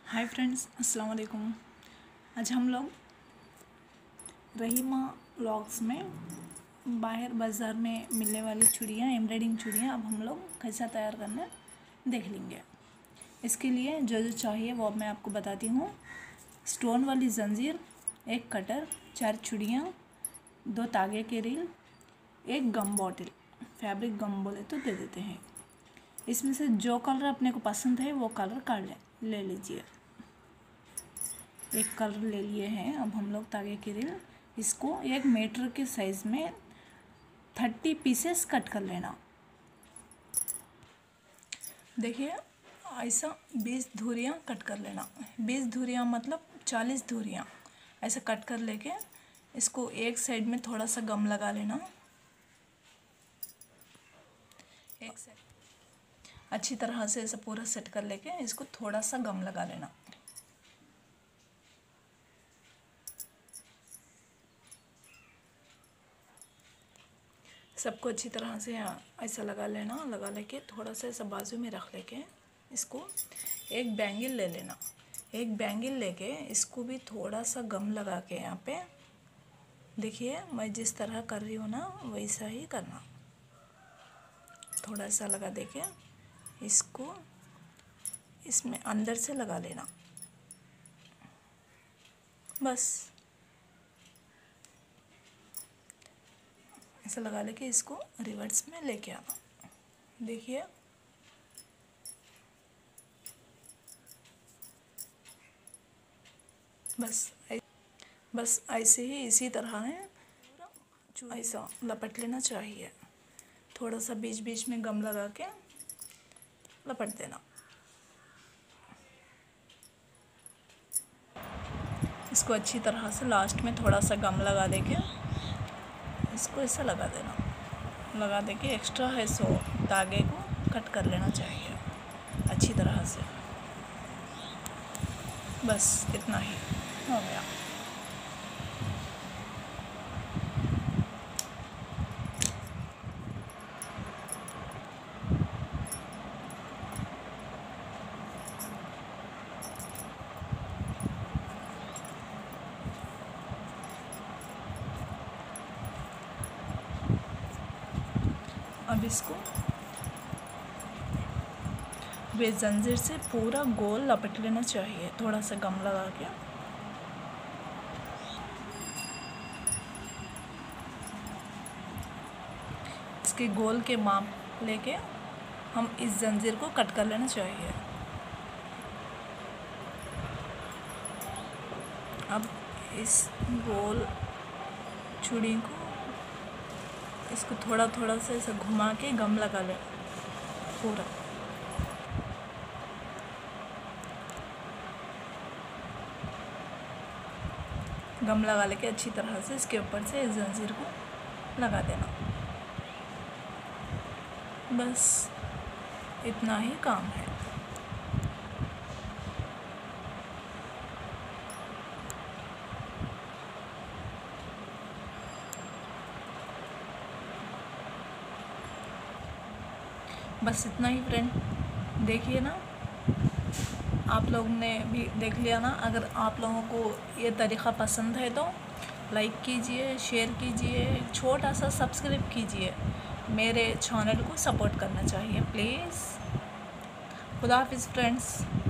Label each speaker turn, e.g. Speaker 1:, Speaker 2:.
Speaker 1: Hi friends, अस्सलाम वालेकुम। आज हम लोग रहीमा व्लॉग्स में बाहर बाज़ार में मिलने वाली चूड़ियाँ, एम्ब्रॉयडिंग चूड़ियाँ अब हम लोग कैसा तैयार करना देख लेंगे। इसके लिए जो जो चाहिए वो अब मैं आपको बताती हूँ। स्टोन वाली जंजीर, एक कटर, 4 चूड़ियाँ, 2 तागे के रील, एक गम बॉटल, फैब्रिक गम बोले तो दे देते हैं। इसमें से जो कलर अपने को पसंद है वो कलर काट ले लीजिए। एक कलर ले लिए हैं। अब हम लोग तागे की रील, इसको 1 मीटर के साइज़ में 30 पीसेस कट कर लेना। देखिए ऐसा 20 धुरियाँ कट कर लेना। 20 धुरियाँ मतलब 40 धुरियाँ ऐसा कट कर लेके इसको एक साइड में थोड़ा सा गम लगा लेना। एक साइड अच्छी तरह से ऐसा पूरा सेट कर लेके इसको थोड़ा सा गम लगा लेना। सबको अच्छी तरह से ऐसा लगा लेना। लगा लेके थोड़ा सा ऐसा बाजू में रख लेके इसको एक बैंगल ले लेना। एक बैंगल लेके इसको भी थोड़ा सा गम लगा के यहाँ पे देखिए मैं जिस तरह कर रही हूँ ना वैसा ही करना। थोड़ा सा लगा देके इसको इसमें अंदर से लगा लेना। बस ऐसा लगा लेके इसको रिवर्स में लेके आना। देखिए बस ऐसे ही इसी तरह है ऐसा लपट लेना चाहिए। थोड़ा सा बीच बीच में गम लगा के लपट देना। इसको अच्छी तरह से लास्ट में थोड़ा सा गम लगा देके इसको ऐसा लगा देना। लगा देके एक्स्ट्रा है सो धागे को कट कर लेना चाहिए अच्छी तरह से। बस इतना ही हो गया। अब इसको वे जंजीर से पूरा गोल लपेट लेना चाहिए थोड़ा सा गम लगा के। इसके गोल के माप लेके हम इस जंजीर को कट कर लेना चाहिए। अब इस गोल चूड़ी को इसको थोड़ा थोड़ा सा ऐसा घुमा के गम लगा ले पूरा। गम लगा लेके अच्छी तरह से इसके ऊपर से इस जंजीर को लगा देना। बस इतना ही काम है। बस इतना ही फ्रेंड। देखिए ना, आप लोगों ने भी देख लिया ना। अगर आप लोगों को ये तरीक़ा पसंद है तो लाइक कीजिए, शेयर कीजिए, छोटा सा सब्सक्राइब कीजिए। मेरे चैनल को सपोर्ट करना चाहिए प्लीज़। खुदा हाफिज़ फ्रेंड्स।